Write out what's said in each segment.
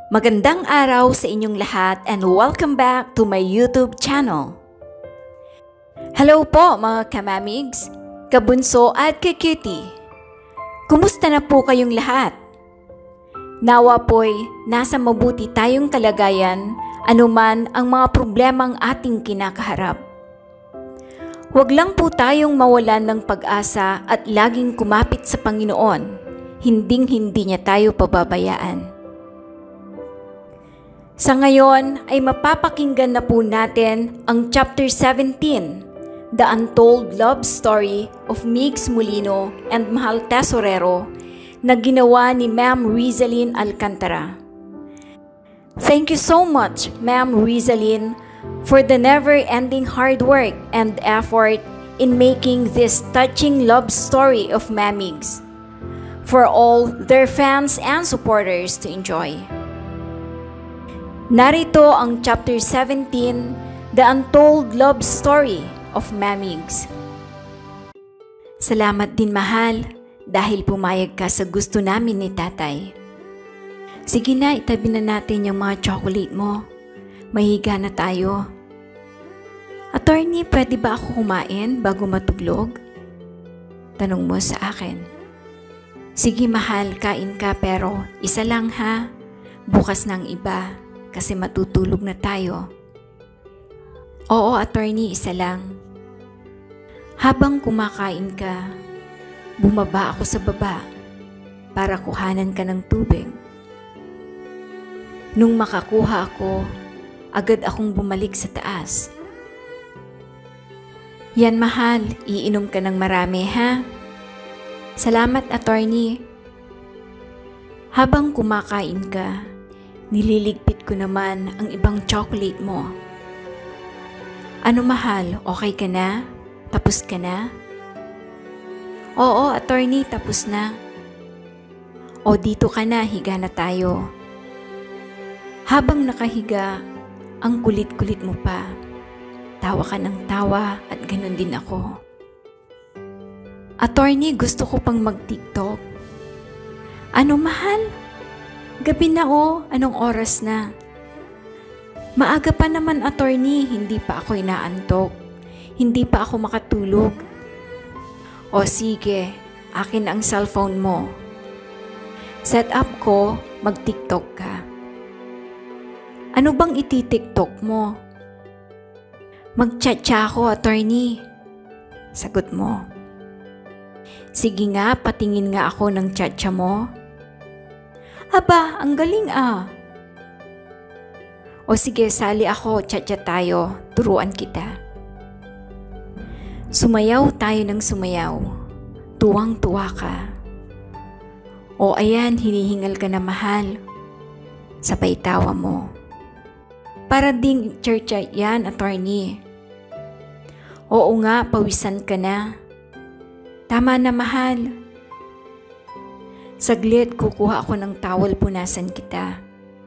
Magandang araw sa inyong lahat and welcome back to my YouTube channel. Hello po mga kamamigs, kabunso at kacutie. Kumusta na po kayong lahat? Nawa po'y nasa mabuti tayong kalagayan anuman ang mga problemang ating kinakaharap. Huwag lang po tayong mawalan ng pag-asa at laging kumapit sa Panginoon, hinding-hindi niya tayo pababayaan. Sa ngayon ay mapapakinggan na po natin ang Chapter 17, The Untold Love Story of Migs Molino and Mahal Tesorero na ginawa ni Ma'am Rizalyn Alcantara. Thank you so much, Ma'am Rizalyn, for the never-ending hard work and effort in making this touching love story of Mamigs for all their fans and supporters to enjoy. Narito ang Chapter 17, The Untold Love Story of Mamigs. Salamat din mahal dahil pumayag ka sa gusto namin ni tatay. Sige na, itabi na natin yung mga chocolate mo. Mahiga na tayo. Attorney, pwede ba ako kumain bago matulog? Tanong mo sa akin. Sige mahal, kain ka pero isa lang ha. Bukas ng iba. Kasi matutulog na tayo. Oo, attorney, isa lang. Habang kumakain ka, bumaba ako sa baba para kuhanan ka ng tubig. Nung makakuha ako, agad akong bumalik sa taas. Yan mahal, iinom ka ng marami ha? Salamat, attorney. Habang kumakain ka, nililigpit ko naman ang ibang chocolate mo. Ano mahal, okay ka na? Tapos ka na? Oo, attorney, tapos na. O dito ka na, higa na tayo. Habang nakahiga, ang kulit-kulit mo pa. Tawa ka ng tawa at ganun din ako. Attorney, gusto ko pang mag-TikTok. Ano mahal? Gabi na anong oras na? Maaga pa naman attorney, hindi pa ako inaantok. Hindi pa ako makatulog. O sige, akin ang cellphone mo. Set up ko, mag-TikTok ka. Ano bang iti-TikTok mo? Mag-chat-chat ako attorney. Sagot mo. Sige nga, patingin nga ako ng chat-chat mo. Aba, ang galing ah. O sige, sali ako, chat-chat tayo, turuan kita. Sumayaw tayo ng sumayaw, tuwang-tuwa ka. O ayan, hinihingal ka na mahal. Sabay tawa mo. Para ding chat-chat yan, attorney. Oo nga, pawisan ka na. Tama na mahal. Saglit, kukuha ako ng towel, punasan kita.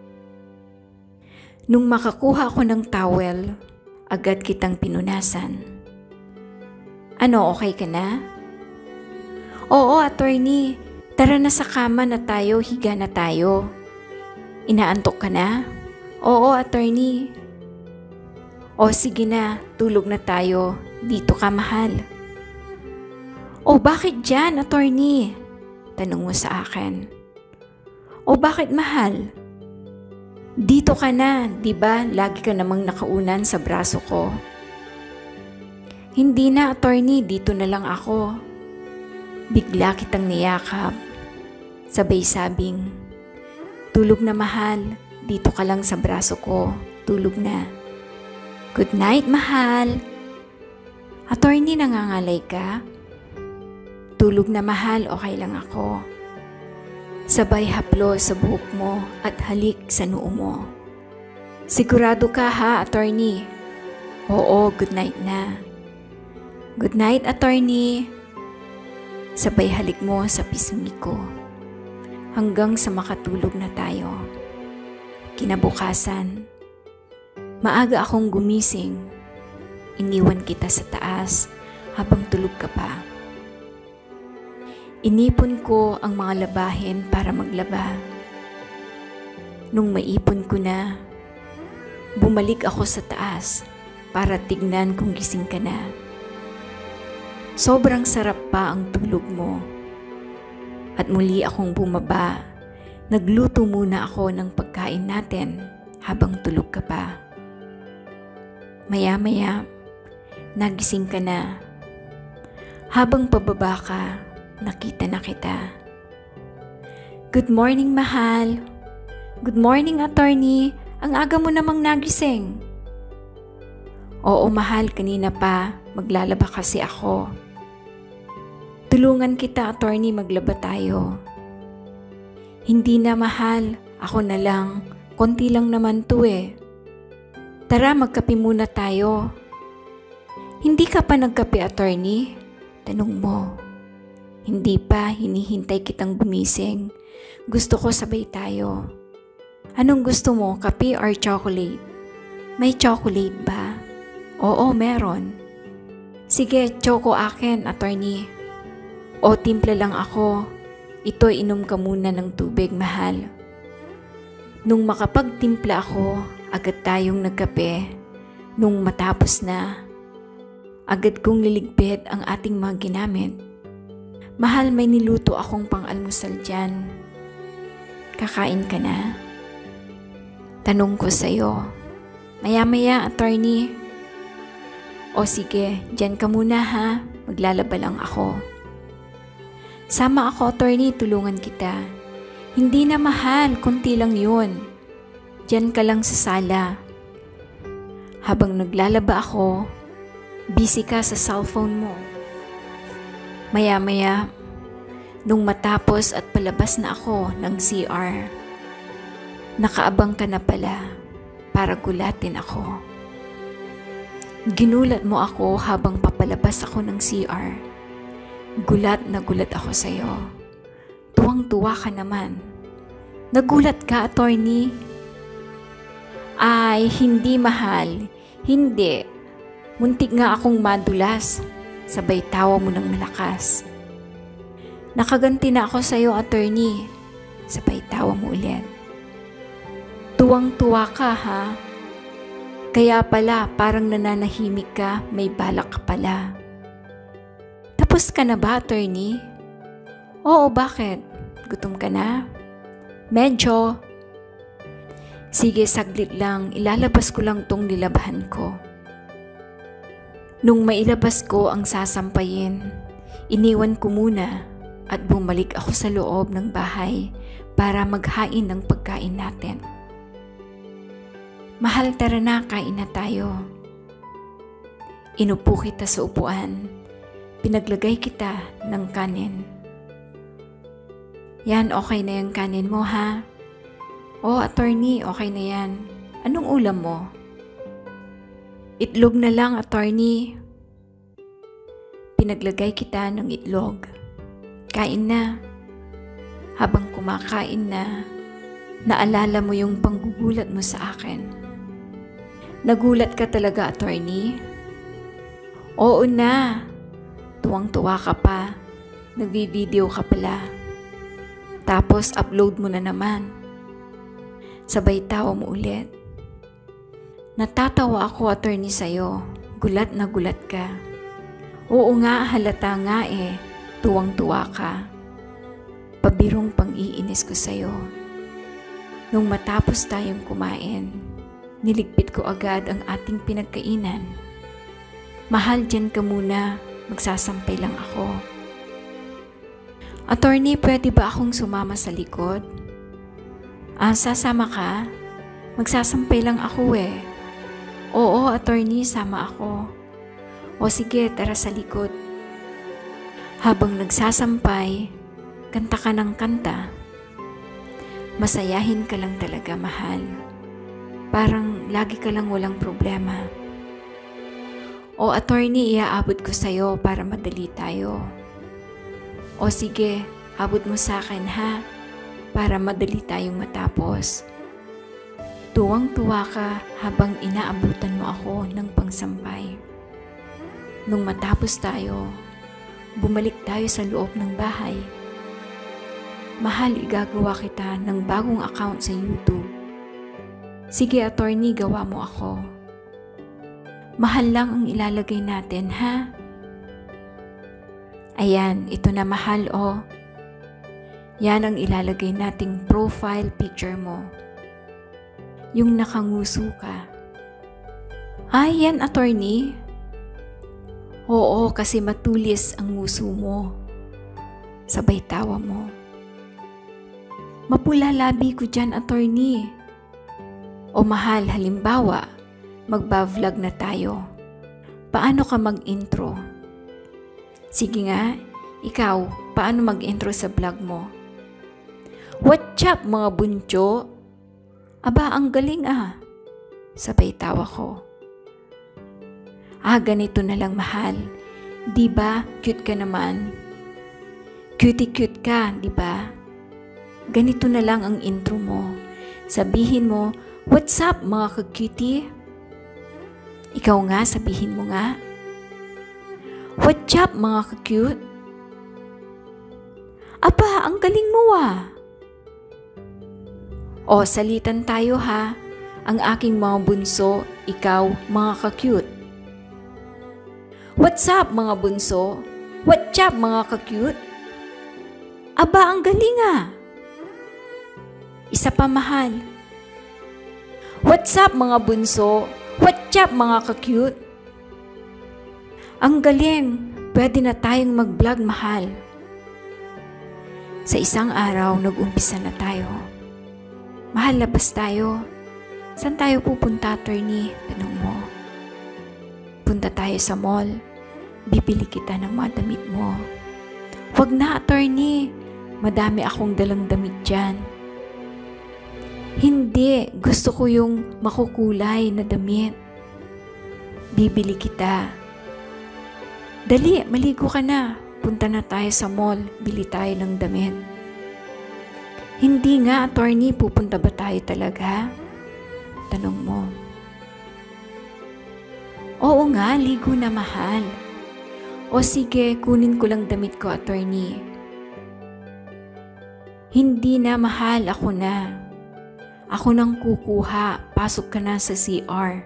Nung makakuha ako ng towel, agad kitang pinunasan. Ano, okay ka na? Oo, attorney. Tara na sa kama na tayo, higa na tayo. Inaantok ka na? Oo, attorney. O sige na, tulog na tayo. Dito ka mahal. O bakit dyan, attorney? Tanong mo sa akin. O bakit mahal? Dito ka na, di ba? Lagi ka namang nakaunan sa braso ko. Hindi na, attorney, dito na lang ako. Bigla kitang niyakap. Sabay sabing, tulog na mahal, dito ka lang sa braso ko, tulog na. Good night, mahal. Attorney, nangangalay ka? Tulog na mahal, okay lang ako. Sabay haplo sa buhok mo at halik sa noo mo. Sigurado ka ha, attorney? Oo, good night na. Good night, attorney. Sabay halik mo sa pisngi ko. Hanggang sa makatulog na tayo. Kinabukasan, maaga akong gumising. Iniwan kita sa taas habang tulog ka pa. Inipon ko ang mga labahin para maglaba. Nung maipon ko na, bumalik ako sa taas para tignan kung gising ka na. Sobrang sarap pa ang tulog mo. At muli akong bumaba. Nagluto muna ako ng pagkain natin habang tulog ka pa. Maya-maya, nagising ka na. Habang pababa ka, nakita na kita. Good morning, mahal. Good morning, attorney. Ang aga mo namang nagising. Oo, mahal, kanina pa. Maglalaba kasi ako. Tulungan kita, attorney, maglaba tayo. Hindi na, mahal. Ako na lang. Konti lang naman to eh. Tara, magkape muna tayo. Hindi ka pa nagkape, attorney? Tanong mo. Hindi pa, hinihintay kitang gumising. Gusto ko sabay tayo. Anong gusto mo, kape or chocolate? May chocolate ba? Oo, meron. Sige, choco akin, attorney. O, timpla lang ako. Ito, inom ka muna ng tubig, mahal. Nung makapagtimpla ako, agad tayong nagkape. Nung matapos na, agad kong liligpit ang ating mga ginamit. Mahal, may niluto akong pang-almusal dyan. Kakain ka na? Tanong ko sa'yo. Maya-maya, attorney. O sige, dyan ka muna ha. Maglalaba lang ako. Sama ako, attorney, tulungan kita. Hindi na, mahal, konti lang yun. Diyan ka lang sa sala. Habang naglalaba ako, busy ka sa cellphone mo. Maya-maya, nung matapos at palabas na ako ng CR, nakaabang ka na pala para gulatin ako. Ginulat mo ako habang papalabas ako ng CR. Gulat na gulat ako sa'yo. Tuwang-tuwa ka naman. Nagulat ka, attorney? Ay, hindi, mahal. Hindi. Muntik nga akong madulas. Sabay tawa mo ng malakas. Nakaganti na ako sa'yo, attorney. Sabay tawa mo ulit. Tuwang-tuwa ka, ha? Kaya pala, parang nananahimik ka, may balak ka pala. Tapos ka na ba, attorney? Oo, bakit? Gutom ka na? Medyo. Sige, saglit lang. Ilalabas ko lang tong nilabahan ko. Nung mailabas ko ang sasampayin, iniwan ko muna at bumalik ako sa loob ng bahay para maghain ng pagkain natin. Mahal, tara na, kain na tayo. Inupo kita sa upuan. Pinaglagay kita ng kanin. Yan, okay na yung kanin mo, ha? Oh, attorney, okay na yan. Anong ulam mo? Itlog na lang, attorney. Pinaglagay kita ng itlog. Kain na. Habang kumakain na, naalala mo yung panggugulat mo sa akin. Nagulat ka talaga, attorney? Oo na. Tuwang-tuwa ka pa. Nagvi-video ka pala. Tapos upload mo na naman. Sabay tawa mo ulit. Natatawa ako, attorney, sa'yo. Gulat na gulat ka. Oo nga, halata nga eh. Tuwang-tuwa ka. Pabirong pang-iinis ko sa'yo. Nung matapos tayong kumain, niligpit ko agad ang ating pinagkainan. Mahal, dyan ka muna. Magsasampay lang ako. Attorney, pwede ba akong sumama sa likod? Sasama ka? Magsasampay lang ako eh. Oo, attorney, sama ako. O sige, tara sa likod. Habang nagsasampay, kanta ka ng kanta. Masayahin ka lang talaga, mahal. Parang lagi ka lang walang problema. O attorney, iaabot ko sa'yo para madali tayo. O sige, abot mo sa akin ha, para madali tayong matapos. Tuwang-tuwa ka habang inaabutan mo ako ng pangsampay. Nung matapos tayo, bumalik tayo sa loob ng bahay. Mahal, igagawa kita ng bagong account sa YouTube Sige, attorney, gawa mo ako. Mahal lang ang ilalagay natin, ha? Ayan, ito na mahal, oh. Yan ang ilalagay nating profile picture mo. Yung nakanguso ka. Ay, yan, attorney. Oo, kasi matulis ang nguso mo. Sabay tawa mo. Mapula labi ko dyan, attorney. O mahal, halimbawa, magba-vlog na tayo. Paano ka mag-intro? Sige nga, ikaw, paano mag-intro sa vlog mo? What's up mga buncho? Aba, ang galing ah. Sabay tawa ko. Ganito na lang mahal. Diba, cute ka naman? Cutie-cute ka, diba? Ganito na lang ang intro mo. Sabihin mo, what's up mga ka-cutie? Ikaw nga, sabihin mo nga. What's up mga ka-cute? Aba, ang galing mo ah. O, salitan tayo ha. Ang aking mga bunso, ikaw mga ka-cute. What's up mga bunso? What's up mga ka-cute? Aba, ang galing ah. Isa pa mahal. What's up mga bunso? What's up mga ka-cute? Ang galing. Pwede na tayong mag-vlog mahal. Sa isang araw, nag-umpisa na tayo. Mahal, labas tayo. Saan tayo pupunta, attorney? Tanong mo. Punta tayo sa mall. Bibili kita ng mga damit mo. Wag na, attorney. Madami akong dalang damit dyan. Hindi. Gusto ko yung makukulay na damit. Bibili kita. Dali, maligo ka na. Punta na tayo sa mall. Bili tayo ng damit. Hindi nga, attorney. Pupunta ba tayo talaga? Tanong mo. Oo nga, ligo na mahal. O sige, kunin ko lang damit ko, attorney. Hindi na mahal, ako na. Ako nang kukuha, pasok ka na sa CR.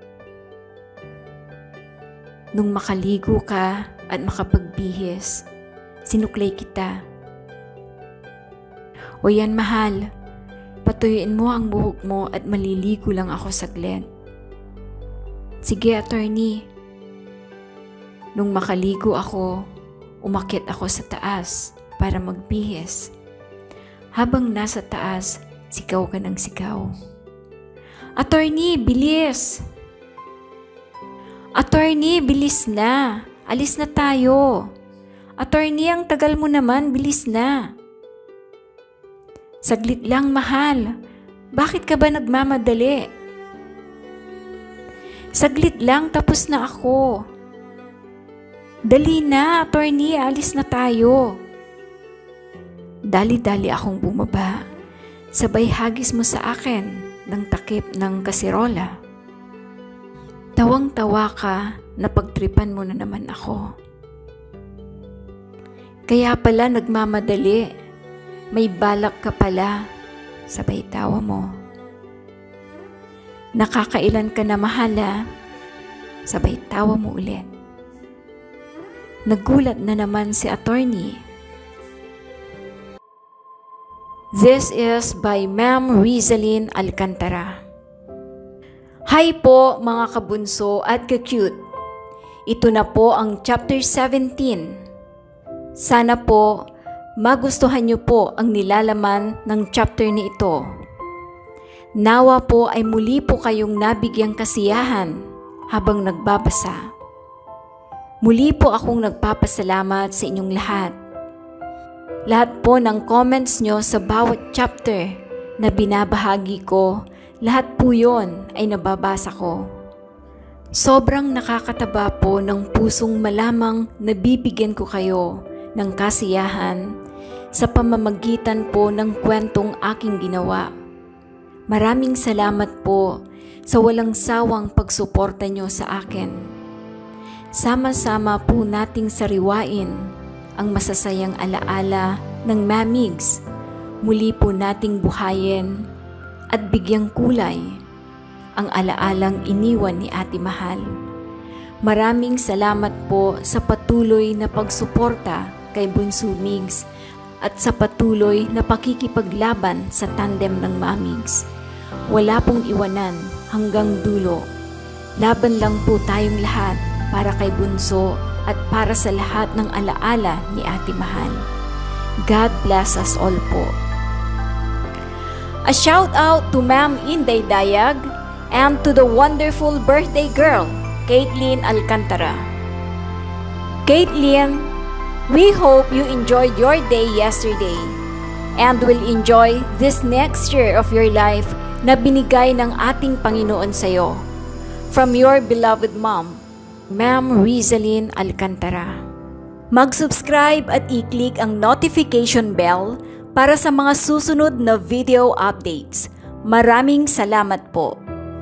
Nung makaligo ka at makapagbihis, sinuklay kita. O yan mahal, patuyuin mo ang buhok mo at maliligo lang ako saglit. Sige, attorney. Nung makaligo ako, umakyat ako sa taas para magbihis. Habang nasa taas, sigaw ka ng sigaw. Attorney, bilis! Attorney, bilis na! Alis na tayo! Attorney, ang tagal mo naman, bilis na! Saglit lang, mahal. Bakit ka ba nagmamadali? Saglit lang, tapos na ako. Dali na, attorney, alis na tayo. Dali-dali akong bumaba. Sabay hagis mo sa akin ng takip ng kasirola. Tawang-tawa ka na pagtripan mo na naman ako. Kaya pala nagmamadali. May balak ka pala, sabay tawa mo. Nakakailan ka na mahala, sabay tawa mo ulit. Nagulat na naman si attorney. This is by Ma'am Rizalyn Alcantara. Hi po mga kabunso at ka-cute. Ito na po ang chapter 17. Sana po magustuhan niyo po ang nilalaman ng chapter ni ito. Nawa po ay muli po kayong nabigyang kasiyahan habang nagbabasa. Muli po akong nagpapasalamat sa inyong lahat. Lahat po ng comments nyo sa bawat chapter na binabahagi ko, lahat po yon ay nababasa ko. Sobrang nakakataba po ng pusong malamang nabibigyan ko kayo ng kasiyahan sa pamamagitan po ng kwentong aking ginawa. Maraming salamat po sa walang sawang pagsuporta nyo sa akin. Sama-sama po nating sariwain ang masasayang alaala ng Mamigs. Muli po nating buhayin at bigyang kulay ang alaalang iniwan ni Ate Mahal. Maraming salamat po sa patuloy na pagsuporta kay Bunso Migs at sa patuloy na pakikipaglaban sa tandem ng Mamigs. Wala pong iwanan hanggang dulo. Laban lang po tayong lahat para kay Bunso at para sa lahat ng alaala ni Ate Mahal. God bless us all po. A shout out to Ma'am Inday Dayag and to the wonderful birthday girl, Caitlin Alcantara. Caitlin, we hope you enjoyed your day yesterday and will enjoy this next year of your life na binigay ng ating Panginoon sa iyo. From your beloved mom, Ma'am Rizalyn Alcantara. Mag-subscribe at i-click ang notification bell para sa mga susunod na video updates. Maraming salamat po.